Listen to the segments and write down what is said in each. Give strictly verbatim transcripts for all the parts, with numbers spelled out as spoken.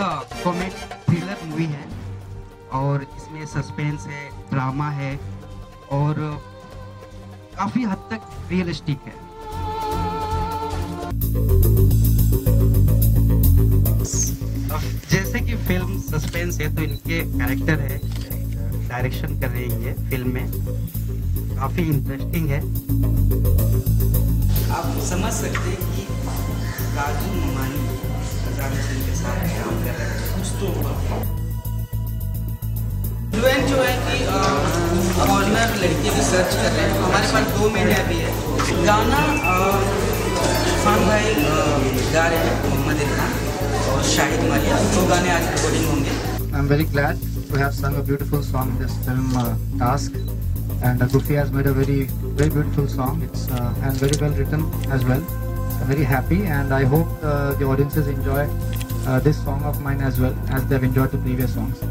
Comedy thriller movie है और इसमें सस्पेंस है, ड्रामा है और काफ़ी हद तक रियलिस्टिक है। जैसे कि फिल्म सस्पेंस है तो इनके कैरेक्टर है, डायरेक्शन कर रही है फिल्म में, काफ़ी इंटरेस्टिंग है। आप समझ सकते हैं कि काजू ममानी के साथ काम कर रहे हैं, कुछ तो होगा। इन्फ्लुएंस जो है कि फॉरनर लड़की की सर्च कर रहे हैं, हमारे पास दो महीने अभी है। गाना इरफान भाई गा रहे हैं, मोहम्मद इरफान और शाहिद मालिया, दो गाने आज रिकॉर्डिंग होंगे। I am very glad to have sung a beautiful song in this film uh, Task, and uh, Gufi has made a very very beautiful song. It's uh, and very well written as well. I'm very happy, and I hope uh, the audiences enjoy uh, this song of mine as well as they've enjoyed the previous songs.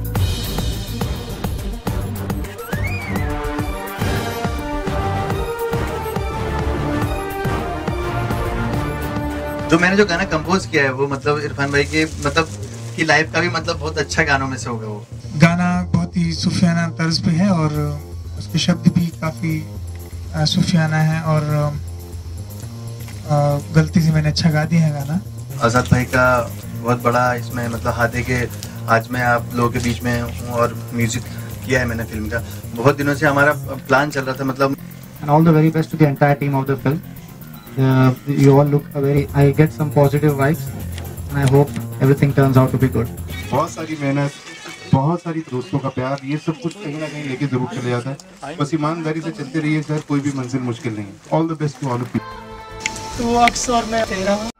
जो मैंने जो गाना compose किया है वो मतलब इरफान भाई के मतलब की लाइफ का भी मतलब बहुत अच्छा गानों में से होगा। वो गाना बहुत ही सूफियाना तर्ज पे है और उसके शब्द भी काफ़ी सूफियाना है और आ, गलती से मैंने अच्छा गा दिया है गाना। आजाद भाई का बहुत बड़ा इसमें मतलब हाथ है कि आज मैं आप लोगों के बीच में हूँ और म्यूजिक किया है मैंने फिल्म का। बहुत दिनों से हमारा प्लान चल रहा था मतलब। And all the very best to the entire team of the film. Uh, you all look a very. I get some positive vibes, and I hope everything turns out to be good. बहुत सारी मेहनत, बहुत सारी दोस्तों का प्यार, ये सब कुछ कहीं ना कहीं लेके जरूर चले जाता है। बस ईमानदारी से चलते रहिए सर, कोई भी मंजिल मुश्किल नहीं है। All the best to all of you. तो अक्सर मैं तेरा